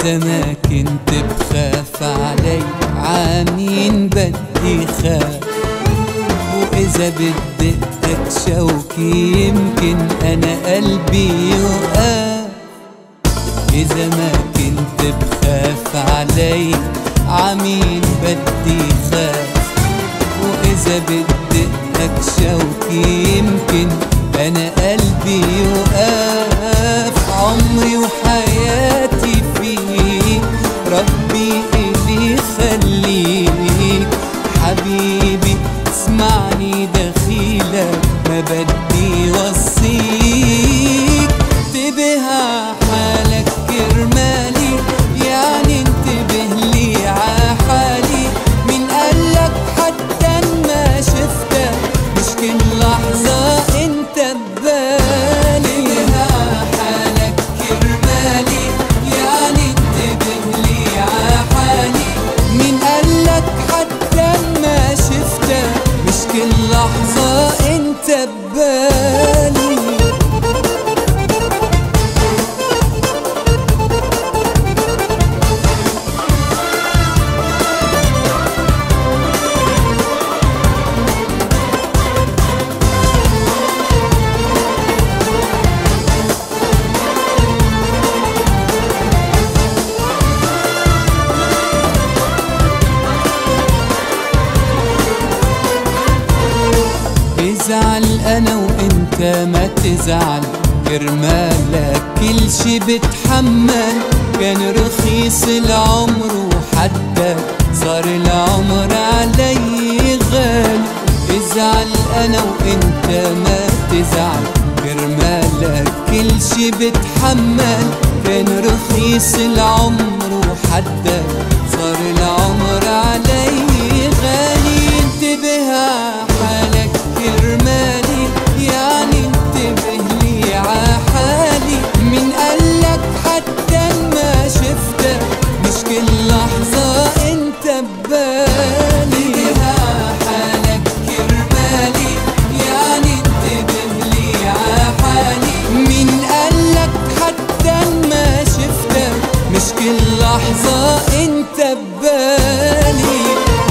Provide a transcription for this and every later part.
إذا ما كنت بخاف علي عامين بدي خاف، وإذا بدقتك شوكي يمكن أنا قلبي يوقف. إذا ما كنت بخاف علي عامين بدي خاف، وإذا بدقتك شوكي يمكن أنا قلبي يوقف. عمري وحياتي فيك ربي إلي خليك، حبيبي اسمعني دخيلك ما بدي وصيك. انتبه عحالك كرمالي، يعني انتبه لي عحالي. مين قالك حتى ما شفتك مش كل لحظة انت ببالي. انتبه عحالك كرمالي، يعني انتبه لي عحالي. مين قالك حتى ما شفتك مش كل لحظة انت ببالي. ازعل انا وانت ما تزعل، كرمالك كل شي بتحمل. كان رخيص العمر وحدك صار العمر علي غالي. ازعل انا وانت ما تزعل، كرمالك كل شي بتحمل. كان رخيص العمر وحدك صار العمر علي غالي. انتبه عحالك كرمالي، يعني انتبه لي عحالي. مين قالك حتى ما شفتك مش كل لحظة انت ببالي. انتبه عحالك كرمالي، يعني انتبه لي عحالي. مين قالك حتى ما شفتك مش كل لحظة انت ببالي.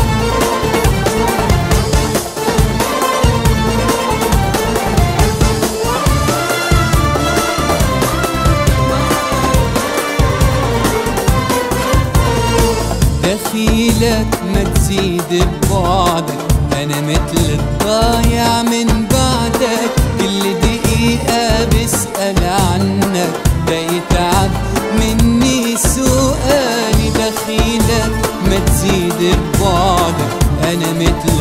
دخيلك ما تزيد ببعدك، أنا مثل الضايع من بعدك. كل دقيقة بسأل عنك بيتعب مني سؤالي. دخيلك ما تزيد ببعدك، أنا مثل